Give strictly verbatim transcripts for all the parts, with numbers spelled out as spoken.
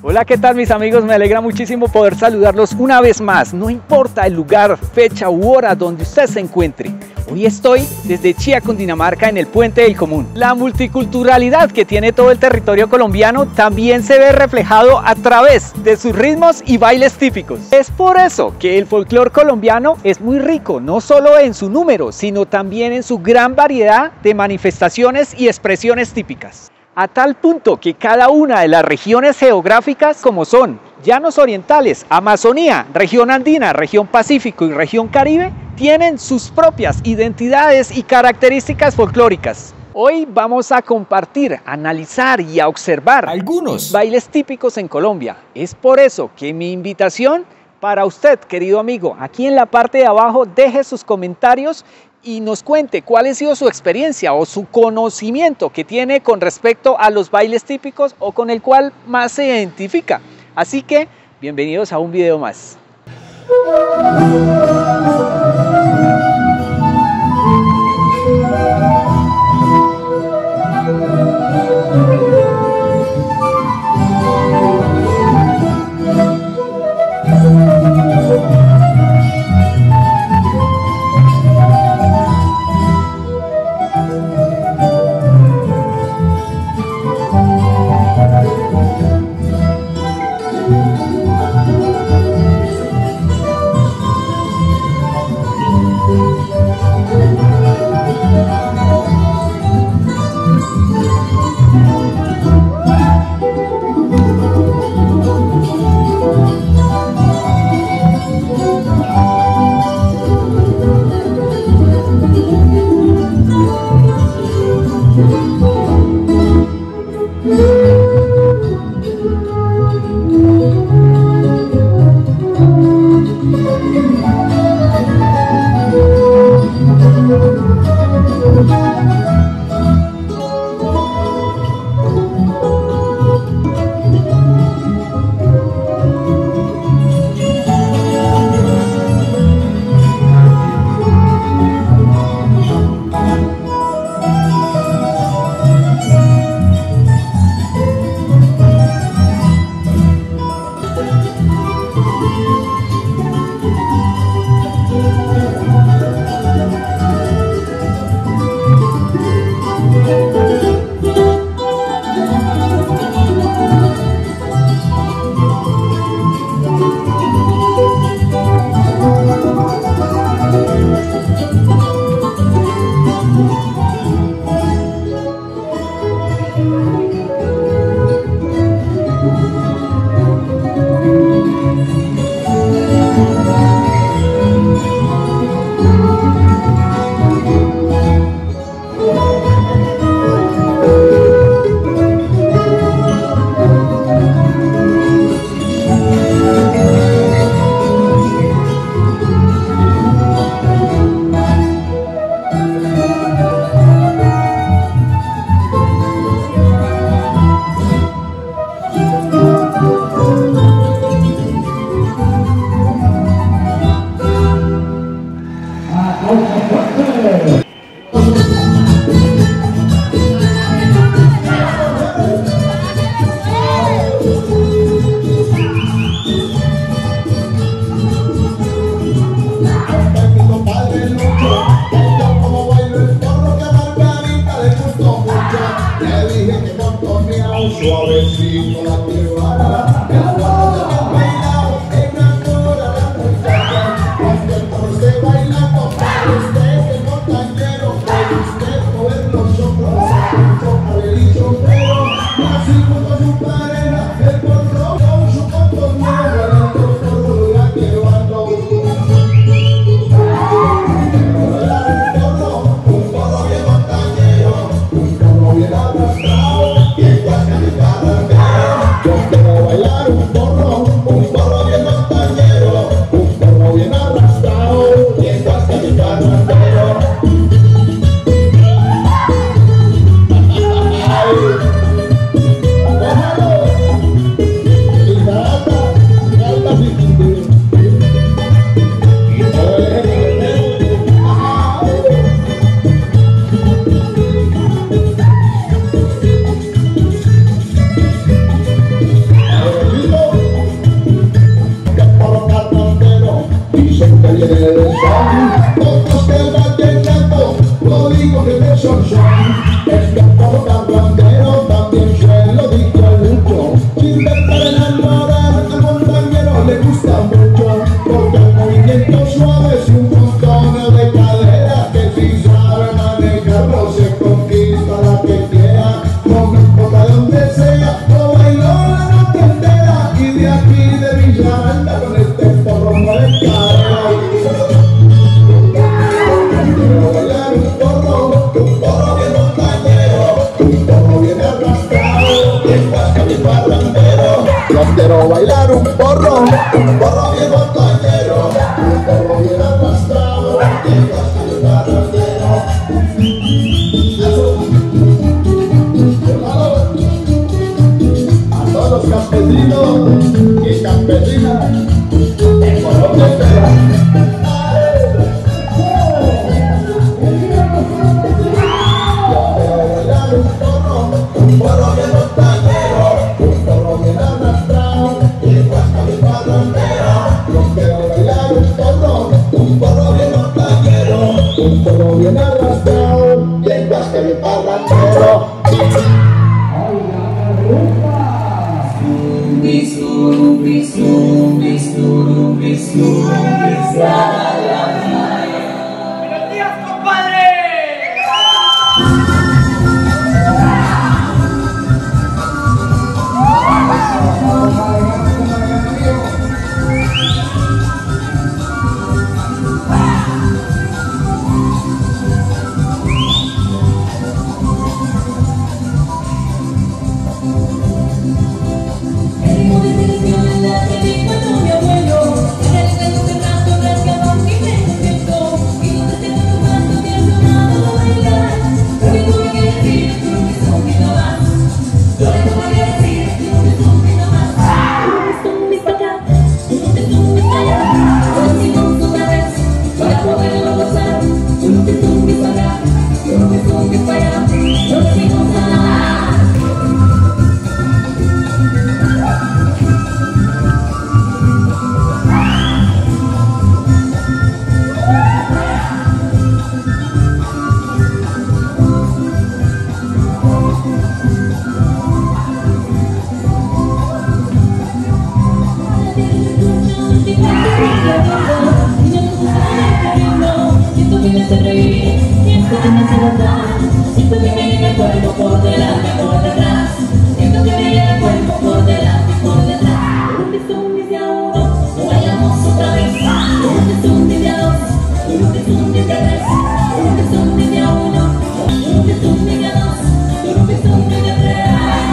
Hola, ¿qué tal mis amigos? Me alegra muchísimo poder saludarlos una vez más. No importa el lugar, fecha u hora donde usted se encuentre. Hoy estoy desde Chía, Cundinamarca, en el Puente del Común. La multiculturalidad que tiene todo el territorio colombiano también se ve reflejado a través de sus ritmos y bailes típicos. Es por eso que el folclore colombiano es muy rico, no solo en su número, sino también en su gran variedad de manifestaciones y expresiones típicas. A tal punto que cada una de las regiones geográficas, como son Llanos Orientales, Amazonía, Región Andina, Región Pacífico y Región Caribe, tienen sus propias identidades y características folclóricas. Hoy vamos a compartir, analizar y a observar algunos bailes típicos en Colombia. Es por eso que mi invitación para usted, querido amigo, aquí en la parte de abajo deje sus comentarios y nos cuente cuál ha sido su experiencia o su conocimiento que tiene con respecto a los bailes típicos o con el cual más se identifica. Así que, bienvenidos a un video más. Suavecito la llevará, el cuadro del bailado enamora la muchacha, cuando el porce bailando, para usted el montañero, para usted mover los hombros, para el dicho pero, así junto a su pareja, el porro con su compañero, el porro lo irá llevando. Un porro de montañero, un porro bien arrastrado, y el guaca de cada yo quiero bailar un guasca mi parrandero. Yo quiero bailar un porro, un porro bien montañero, un porro bien arrastrado, y guasca mi parrandero. A todos los campesinos y campesinas de Colombia entera. Un porro bien montañero, un porro bien arrastrado, y guasca mi parrandero. Yo quiero bailar un porro, un porro bien montañero, un porro bien arrastrado, y guasca mi parrandero. Zumbis, zumbis, zumbis, zumbis, zumbis, la la la. ¡Buenos días, compadre! Siento que me llega el cuerpo por delante y por detrás. Siento que me llega el cuerpo por delante y por detrás. Zumbis, zumbis de a uno, no vayamos otra vez. Zumbis, zumbis de a dos, zumbis, zumbis de a tres. Zumbis, zumbis de a uno, zumbis, zumbis de a dos, zumbis, zumbis de a tres.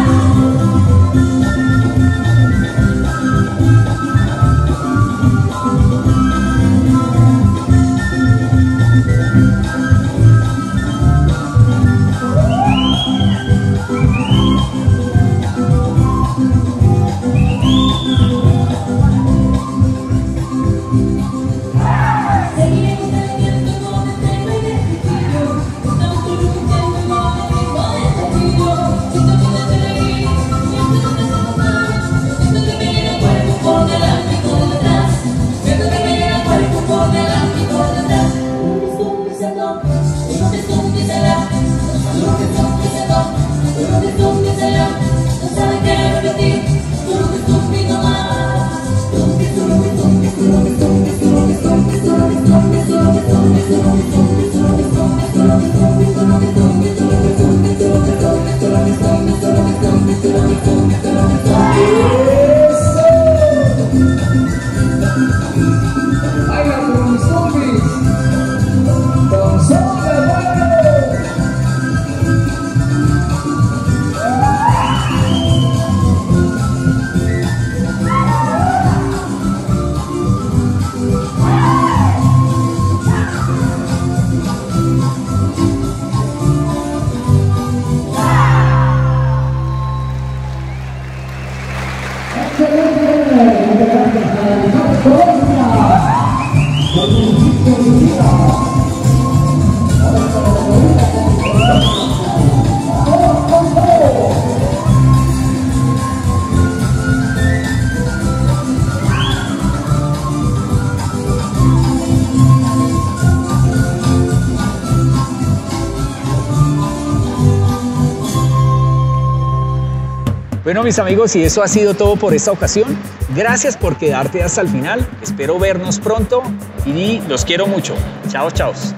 Bueno, mis amigos, y eso ha sido todo por esta ocasión. Gracias por quedarte hasta el final. Espero vernos pronto y los quiero mucho. Chao, chao.